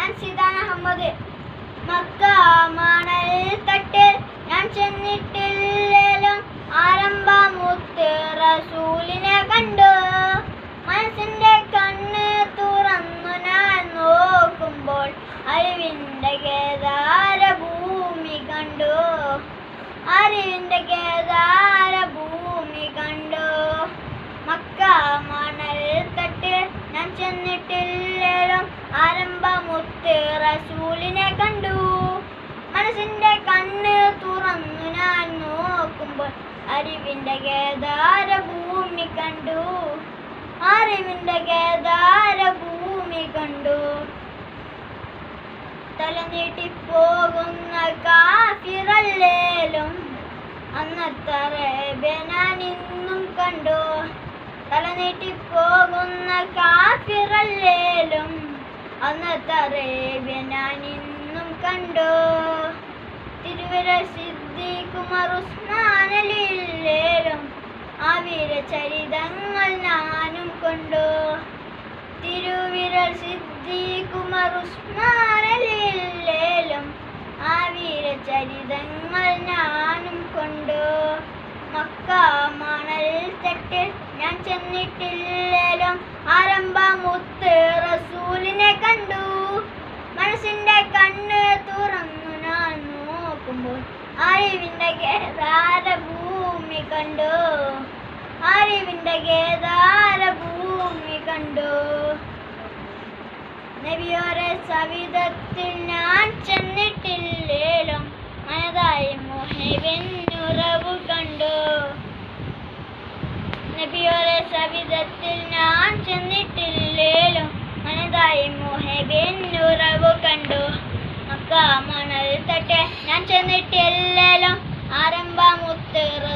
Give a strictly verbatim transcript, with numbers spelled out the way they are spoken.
ഞാൻ Zidane Ahmed. Mecca മണൽ തട്ടിൽ ഞാൻ ചെന്നിട്ടില്ലേലും ആരംഭമുത്ത് റസൂലിനെ കണ്ടു. മനസ്സിന്റെ കണ്ണ് തുറന്നു ഞാൻ നോക്കുമ്പോൾ അറിവിന്റെ കേദാര ഭൂമി കണ്ടു. അറിവിന്റെ കേദാര ഭൂമി കണ്ടു. മക്ക മണൽ തട്ടിൽ ഞാൻ ചെന്നിട്ടില്ലേലും ആരംഭമുത്ത് റസൂലിനെ കണ്ടു. മനസ്സിന്റെ കണ്ണ് തുറന്നു ഞാൻ നോക്കുമ്പോൾ അറിവിന്റെ കേദാര ഭൂമി കണ്ടു. അറിവിന്റെ കേദാര ഭൂമി കണ്ടു. തലനീട്ടിപ്പോകുന്ന കാഫിറല്ലേലും അന്നത്തെ അറേബ്യ ഞാൻ ഇന്നും കണ്ടു. തലനീട്ടിപ്പോകുന്ന കാഫിറല്ലേലും അന്നത്തെ അറേബ്യ ഞാൻ ഇന്നും കണ്ടു. തിരുവിരൽ സിദ്ദീഖ് ഉമർ ഉസ്മാൻ അലിയില്ലേലും ആ വീരചരിതങ്ങൾ ഞാനും കണ്ടു. തിരുവിരൽ സിദ്ദീഖ് ഉമർ ഉസ്മാൻ അലിയില്ലേലും ആ വീരചരിതങ്ങൾ ഞാനും കണ്ടു. മക്ക മണൽ തട്ടിൽ ഞാൻ ചെന്നിട്ടില്ലേലും ആരംഭമുത്ത് റസൂലിനെ കണ്ടു. മനസ്സിന്റെ കണ്ണ് തുറന്നു ഞാൻ നോക്കുമ്പോൾ അറിവിന്റെ കേദാര ഭൂമി കണ്ടു. അറിവിന്റെ കേദാര ഭൂമി കണ്ടു. നബിയോരെ സവിധത്തിൽ ഞാൻ ചെന്നിട്ടില്ലേലും മനതായി മുഹബിന്നുറവു കണ്ടു. നബിയോരെ സവിധത്തിൽ ഞാൻ ചെന്നിട്ടില്ലേലും മനതായി മുഹബിന്നുറവു കണ്ടു. മക്ക മണൽ തട്ടെ ഞാൻ ചെന്നിട്ടില്ലേലും ആരംഭമുത്ത്